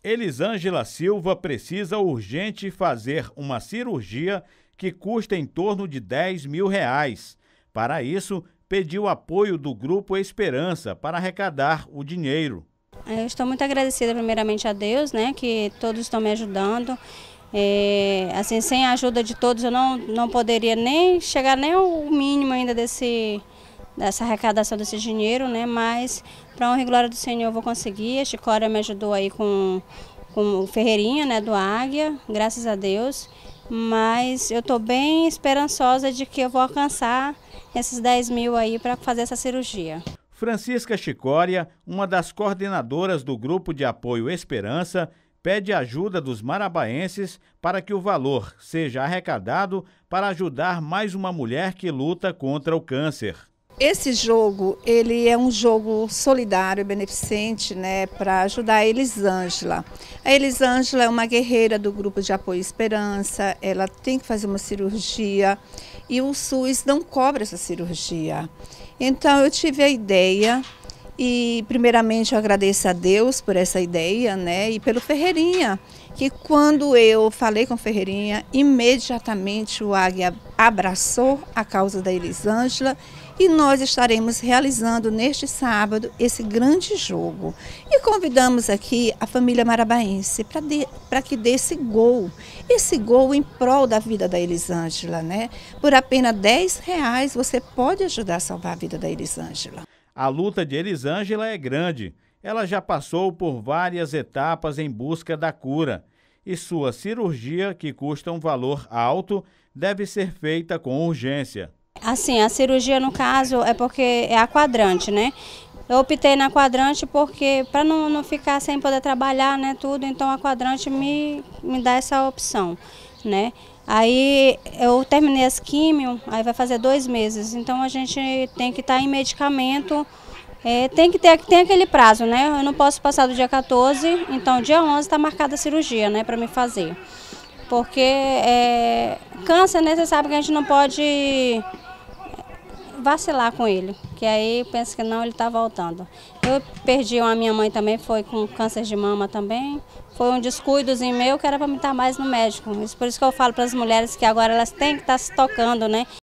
Elisângela Silva precisa urgente fazer uma cirurgia que custa em torno de R$10 mil. Para isso, pediu apoio do Grupo Esperança para arrecadar o dinheiro. Eu estou muito agradecida primeiramente a Deus, né, que todos estão me ajudando. Assim, sem a ajuda de todos eu não poderia nem chegar nem ao mínimo ainda dessa arrecadação desse dinheiro, né? Mas para honra e glória do Senhor eu vou conseguir. A Chicória me ajudou aí com o Ferreirinha, né, do Águia, graças a Deus. Mas eu estou bem esperançosa de que eu vou alcançar esses 10 mil aí para fazer essa cirurgia. Francisca Chicória, uma das coordenadoras do Grupo de Apoio Esperança, pede ajuda dos marabaenses para que o valor seja arrecadado para ajudar mais uma mulher que luta contra o câncer. Esse jogo, ele é um jogo solidário e beneficente, né, para ajudar a Elisângela. A Elisângela é uma guerreira do Grupo de Apoio Esperança, ela tem que fazer uma cirurgia e o SUS não cobra essa cirurgia. Então eu tive a ideia e primeiramente eu agradeço a Deus por essa ideia, né, e pelo Ferreirinha, que quando eu falei com o Ferreirinha, imediatamente o Águia abraçou a causa da Elisângela e nós estaremos realizando neste sábado esse grande jogo. E convidamos aqui a família marabaense para que dê esse gol em prol da vida da Elisângela, né? Por apenas R$10 você pode ajudar a salvar a vida da Elisângela. A luta de Elisângela é grande. Ela já passou por várias etapas em busca da cura e sua cirurgia, que custa um valor alto, deve ser feita com urgência. Assim, a cirurgia no caso é porque é a quadrante, né? Eu optei na quadrante porque para não ficar sem poder trabalhar, né, tudo, então a quadrante me dá essa opção, né? Aí eu terminei as químio, aí vai fazer 2 meses, então a gente tem que estar em medicamento. Tem aquele prazo, né? Eu não posso passar do dia 14, então dia 11 está marcada a cirurgia, né, para me fazer. Porque câncer, né, você sabe que a gente não pode vacilar com ele, que aí pensa que não, ele está voltando. Eu perdi a minha mãe também, foi com câncer de mama também. Foi um descuidozinho meu que era para me estar mais no médico. Por isso que eu falo para as mulheres que agora elas têm que estar se tocando, né?